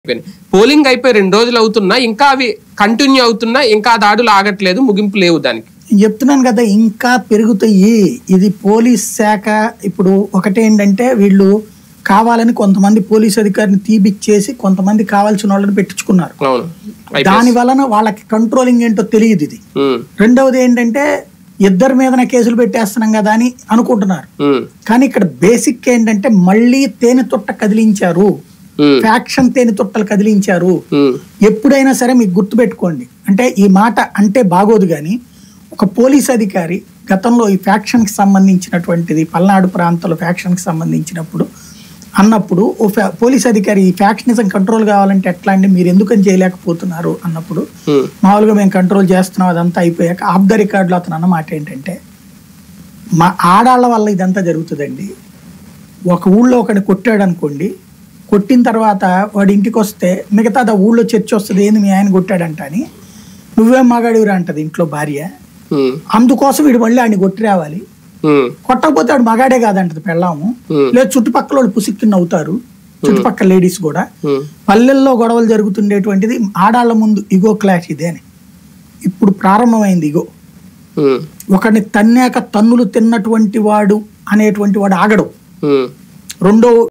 Polling అయిపోయి 2 రోజులు అవుతున్నా ఇంకా అవి కంటిన్యూ అవుతున్నా ఇంకా దాడులు ఆగట్లేదు, ముగింపు లేవు దానికి. చెప్తున్నాను కదా, ఇంకా పెరుగుతాయి. ఇది పోలీస్ శాఖ ఇప్పుడు ఒకటేంటంటే వీళ్ళు కావాలని కొంతమంది పోలీస్ అధికారిని తీపిచ్చేసి కొంతమంది కావాల్సిన వాళ్ళని పెట్టించుకున్నారు. దాని వలన వాళ్ళకి కంట్రోలింగ్ ఏంటో తెలియదు. ఇది రెండవది ఏంటంటే ఇద్దరి మీదనే కేసులు పెట్టేస్తున్నాం కదా అని అనుకుంటున్నారు. కానీ ఇక్కడ బేసిక్ ఏంటంటే మళ్ళీ తేనె తొట్ట కదిలించారు, ఫ్యాక్షన్ తేనె తొట్టలు కదిలించారు. ఎప్పుడైనా సరే మీకు గుర్తుపెట్టుకోండి, అంటే ఈ మాట అంటే బాగోదు కానీ ఒక పోలీస్ అధికారి గతంలో ఈ ఫ్యాక్షన్ కి సంబంధించినటువంటిది పల్నాడు ప్రాంతంలో ఫ్యాక్షన్ కి సంబంధించినప్పుడు అన్నప్పుడు ఓ పోలీస్ అధికారి ఈ ఫ్యాక్షనిజం కంట్రోల్ కావాలంటే ఎట్లా అండి, మీరు ఎందుకని చేయలేకపోతున్నారు అన్నప్పుడు మామూలుగా మేము కంట్రోల్ చేస్తున్నాం అదంతా అయిపోయాక ఆఫ్ ద రికార్డులో అతను అన్నమాట ఏంటంటే మా ఆడాళ్ళ వల్ల ఇదంతా జరుగుతుందండి. ఒక ఊళ్ళో ఒకటి కొట్టాడు అనుకోండి, కొట్టిన తర్వాత వాడి ఇంటికి వస్తే మిగతా ఊళ్ళో చర్చ వస్తుంది, ఏంది మీ ఆయన కొట్టాడంట అని. నువ్వేం మగాడివిరా అంటది ఇంట్లో భార్య. అందుకోసం వీడు మళ్ళీ ఆయన కొట్టి రావాలి, కొట్టకపోతే వాడు మగాడే కాదంటది పెళ్ళాము. లేదు చుట్టుపక్కల వాళ్ళు పుసిక్కిని అవుతారు, చుట్టుపక్కల లేడీస్ కూడా. పల్లెల్లో గొడవలు జరుగుతుండేటువంటిది ఆడాళ్ల ముందు ఇగో క్లాష్ ఇదే అని ఇప్పుడు ప్రారంభమైంది. ఇగో ఒకరిని తన్నాక తన్నులు తిన్నటువంటి వాడు అనేటువంటి వాడు ఆగడు. రెండో